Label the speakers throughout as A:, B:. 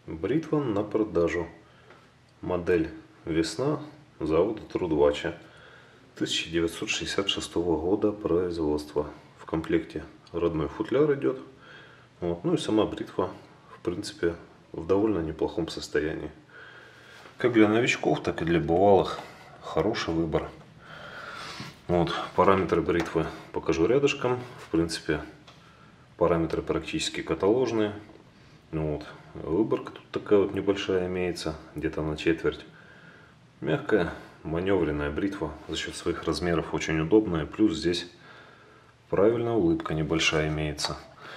A: Бритва на продажу. Модель «Весна» завода Трудвача 1966 года производства. В комплекте родной футляр идет. Вот. Ну и сама бритва, в принципе, в довольно неплохом состоянии. Как для новичков, так и для бывалых. Хороший выбор. Вот. Параметры бритвы покажу рядышком. В принципе, параметры практически каталожные. Ну вот. Выборка тут такая вот небольшая имеется, где-то на четверть. Мягкая, маневренная бритва, за счет своих размеров очень удобная. Плюс здесь правильно улыбка небольшая имеется.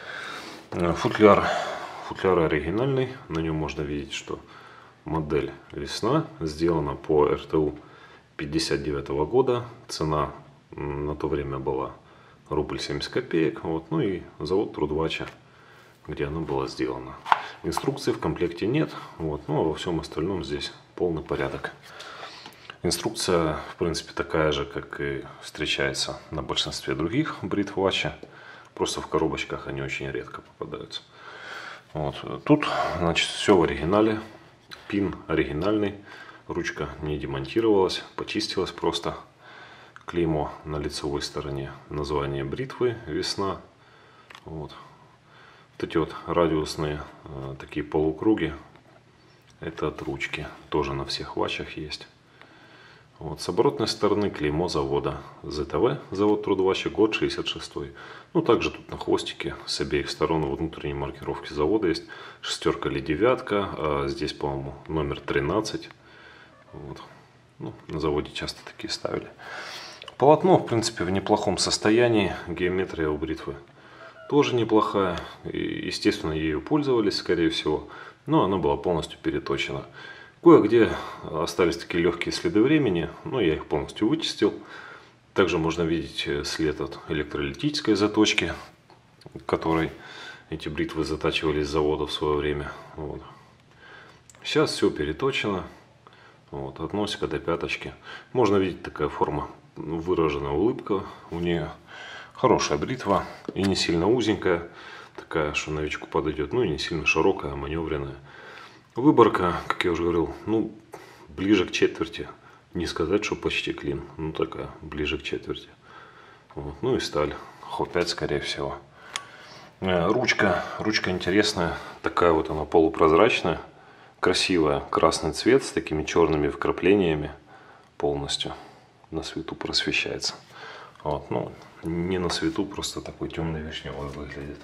A: Футляр оригинальный, на нем можно видеть, что модель «Весна» сделана по РТУ 59 года. Цена на то время была рубль 70 копеек. Вот. Ну и завод Трудвача, где она была сделана. Инструкции в комплекте нет. Вот. Ну а во всем остальном здесь полный порядок. Инструкция, в принципе, такая же, как и встречается на большинстве других бритв Вача. Просто в коробочках они очень редко попадаются. Вот. Тут, значит, все в оригинале. Пин оригинальный. Ручка не демонтировалась, почистилась просто. Клеймо на лицевой стороне. Название бритвы «Весна». Вот. Вот эти вот радиусные такие полукруги. Это от ручки. Тоже на всех вачах есть. Вот. С оборотной стороны клеймо завода ЗТВ, завод Трудвача, год 66-й. Ну, также тут на хвостике с обеих сторон внутренней маркировки завода есть шестерка или девятка. А здесь, по-моему, номер 13. Вот. Ну, на заводе часто такие ставили. Полотно, в принципе, в неплохом состоянии. Геометрия у бритвы тоже неплохая. И, естественно, ею пользовались, скорее всего. Но она была полностью переточена. Кое-где остались такие легкие следы времени, но я их полностью вычистил. Также можно видеть след от электролитической заточки, которой эти бритвы затачивались с завода в свое время. Вот. Сейчас все переточено. Вот, от носика до пяточки. Можно видеть, такая форма, выраженная улыбка у нее. Хорошая бритва и не сильно узенькая. Такая, что новичку подойдет. Ну и не сильно широкая, маневренная. Выборка, как я уже говорил, ну, ближе к четверти. Не сказать, что почти клин. Ну, такая, ближе к четверти. Вот. Ну и сталь. Хо-5, скорее всего. Ручка интересная. Такая вот она полупрозрачная. Красивая. Красный цвет с такими черными вкраплениями. Полностью на свету просвещается. Вот. Ну, не на свету, просто такой темный вишневый выглядит.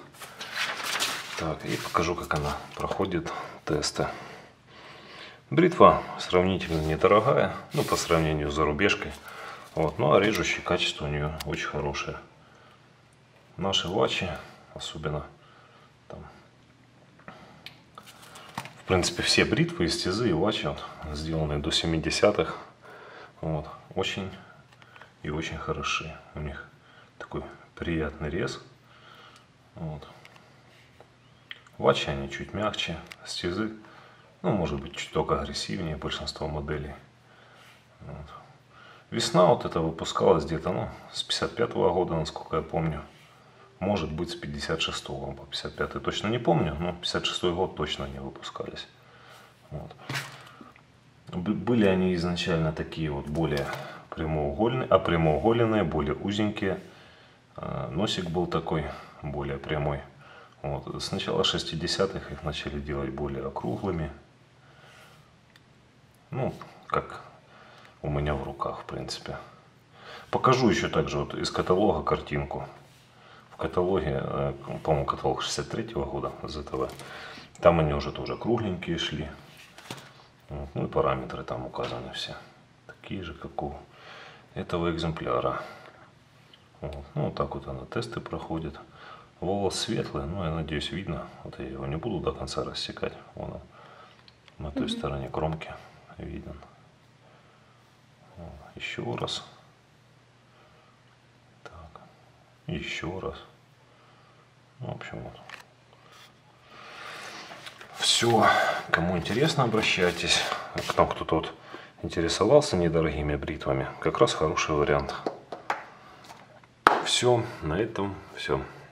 A: Так, и покажу, как она проходит тесты. Бритва сравнительно недорогая, ну, по сравнению с зарубежкой. Вот, ну, а режущее качество у нее очень хорошее. Наши вачи, особенно там, в принципе, все бритвы, эстезы и вачи, вот, сделанные до 70-х, вот, очень и очень хороши. У них такой приятный рез. Вот. Вачи они чуть мягче, эстезы, ну, может быть, чуток агрессивнее большинство моделей. Вот. Весна вот это выпускалась где-то, ну, с 55-го года, насколько я помню. Может быть, с 56-го по 55-й точно не помню, но 56-й год точно не выпускались. Вот. Были они изначально такие вот более прямоугольные, более узенькие. Носик был такой, более прямой. Вот. С начала 60-х их начали делать более округлыми. Ну, как у меня в руках, в принципе. Покажу еще также вот из каталога картинку. В каталоге, по-моему, каталог 63-го года ЗТВ. Там они уже тоже кругленькие шли. Вот. Ну и параметры там указаны все. Такие же, как у этого экземпляра. Вот. Ну, вот так вот она тесты проходит. Волос светлый, ну, я надеюсь, видно. Вот я его не буду до конца рассекать. Вон он, на той стороне кромки виден. Вот. Еще раз. Так. Еще раз. Ну, в общем, вот. Все. Кому интересно, обращайтесь. К нам кто-то вот интересовался недорогими бритвами. Как раз хороший вариант. Все. На этом все.